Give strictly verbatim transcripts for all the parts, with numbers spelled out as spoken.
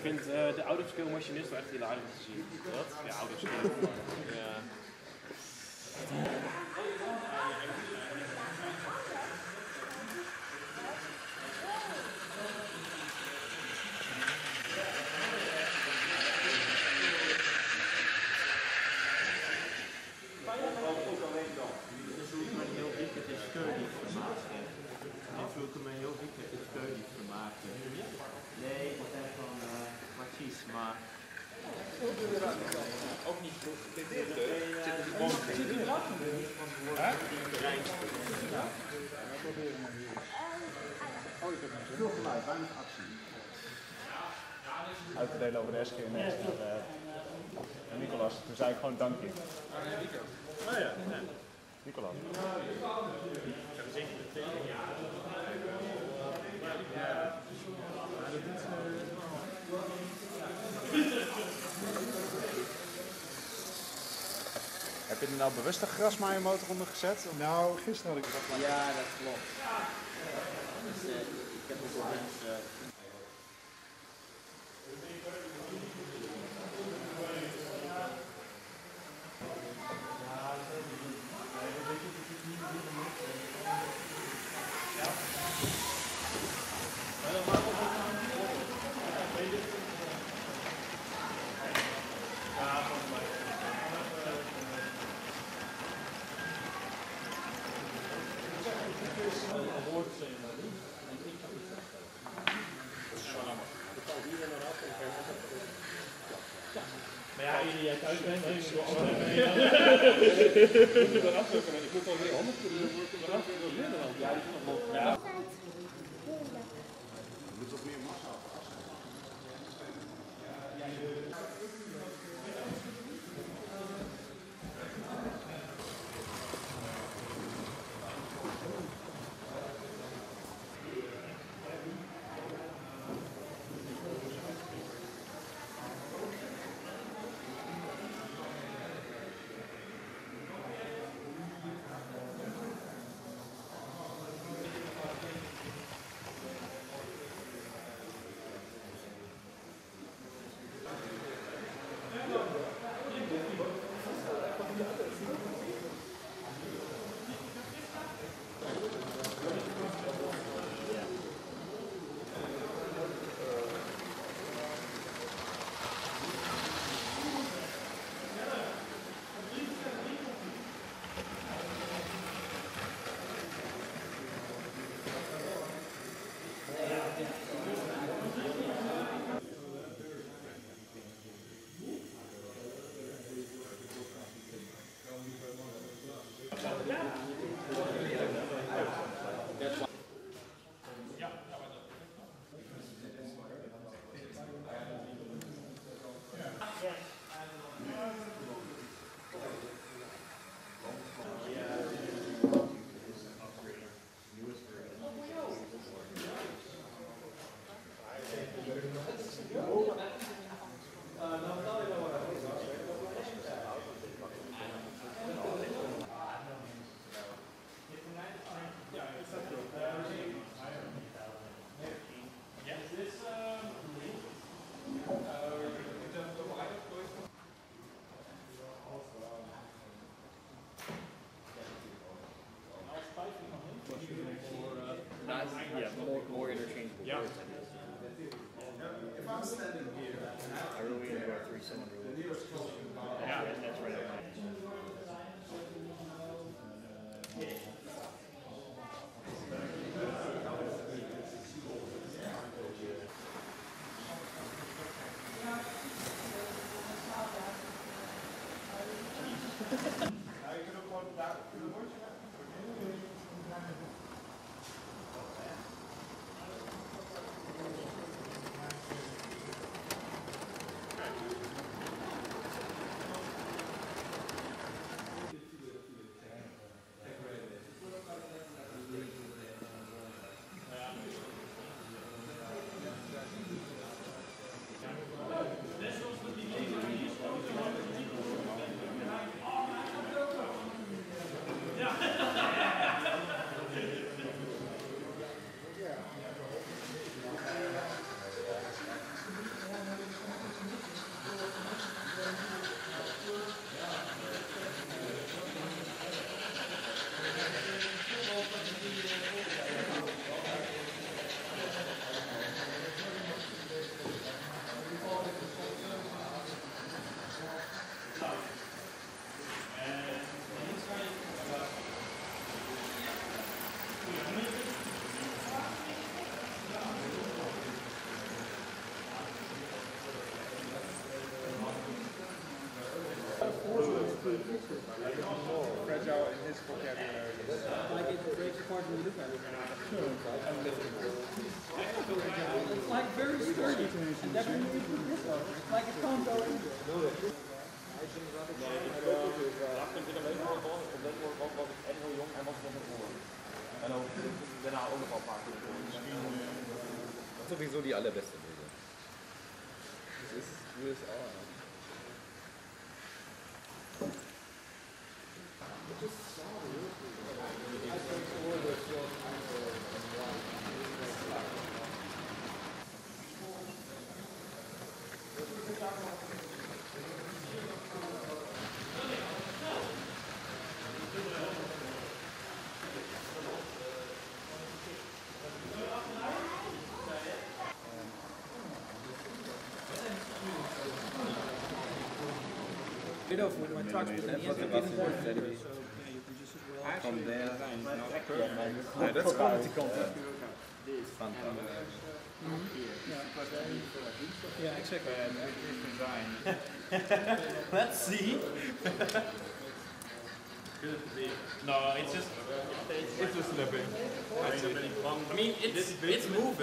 vind uh, de autoskill machinist wel echt hilarisch om te zien. Wat? Ja, autoskill. Ja. Nee, ik ben van uh, Maciej, maar... Ook niet goed gedicteerd, hè? Zit er gewoon zit er wat? Hè? Ja. Oh, ik heb het veel geluid, weinig actie. Uit te delen over de S G N S naar uh, Nicolas. Toen zei ik gewoon dank je. Ah, ja, Nico. Oh ja, ja. Nicolas. Ik heb zeker de twee. Ja. Heb je er nou bewust een grasmaaiermotor onder gezet? Nou, gisteren had ik dat maar. Ja, dat klopt. Dus, uh, ik heb ook wel eens... Uh, Maar ja, iedereen jij thuis bent, dan is het wel Ik moet wel weer handen doen. Ja, die is nog wel. Ja. Moet toch meer massa. deze volgend jaar weer. Like it breaks apart when you look at it. It's like very sturdy. And then when you put this on, it's like it can't go in. Dat vind ik alleen maar wel, op dat moment was ik echt heel jong en was nog een voor. En ook daarna ook nog wel een paar keer voor. Das ist sowieso die allerbeste Lösung. Das ist U S A. Rid of with my trucks, but in the end, I didn't want to do it, so yeah, you can just as well. From there. Ja, dat is quality content. Fun. Yeah, exactly. Let's see. No, it's just It's just slipping. I mean, it's it's moving.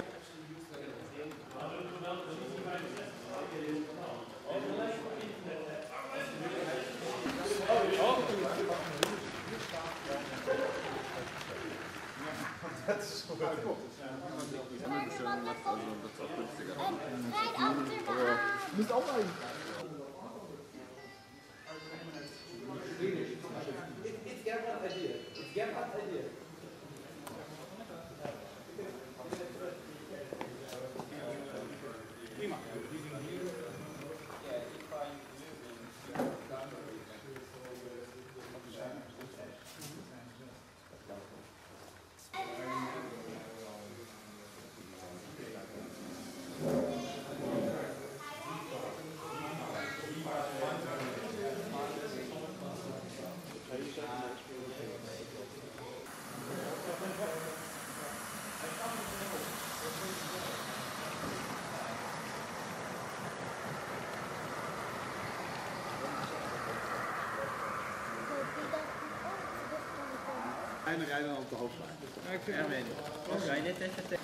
Moet ook een. It's Gerbrand's idea. It's Gerbrand's idea. Prima. En dan rijden dan op de hoofdlijn. Ja, ik vind Erwin, wat ga je net even tegen?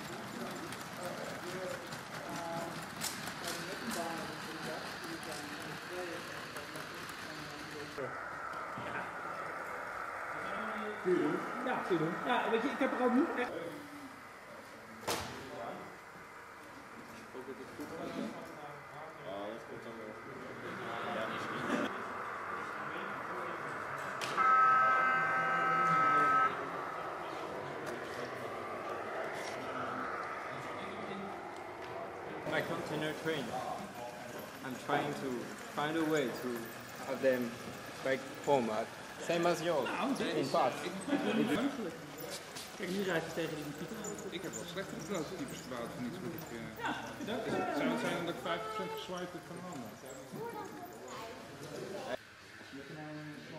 Ja, kun je doen. Ja, weet je, ik heb er ook niet echt... My container train. I'm trying to find a way to have them back format. Same as yours. In part. Kijk, nu rijdt hij tegen die Pieter. Ik heb wel slechte prototypes gebouwd van iets wat ik... Uh, ja, dat zou het zijn omdat ik vijf procent geswiped heb van handen.